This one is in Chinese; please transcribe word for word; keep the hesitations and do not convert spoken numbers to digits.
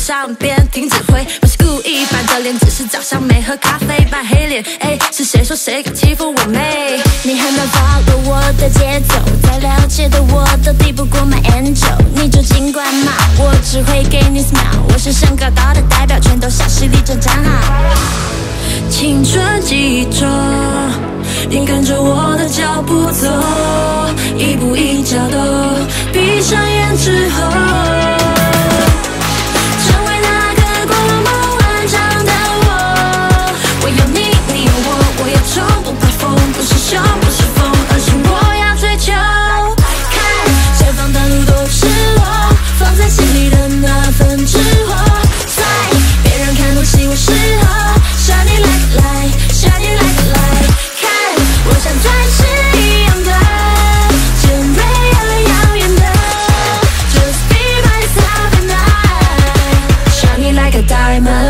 上边听指挥，不是故意板着脸，只是早上没喝咖啡扮黑脸。哎，是谁说谁敢欺负我妹？ 你很难 follow 我的节奏，再了解的我都抵不过 my angel。你就尽管骂，我只会给你 smile。我是升高道的代表，全都小势力正站好。 青春记忆中，你跟着我的脚步走，一步一脚都闭上眼之后，成为那个过梦万丈的我。我有你，你有我，我要冲不怕风，不是凶，不是疯，而是我要追求。看前方的路都是我放在心里的那份执着，在别人看不起我时候。Shining like a light, shining like a light。 看，我像钻石一样的，尖锐而耀眼的。Just be myself and I, shining like a diamond。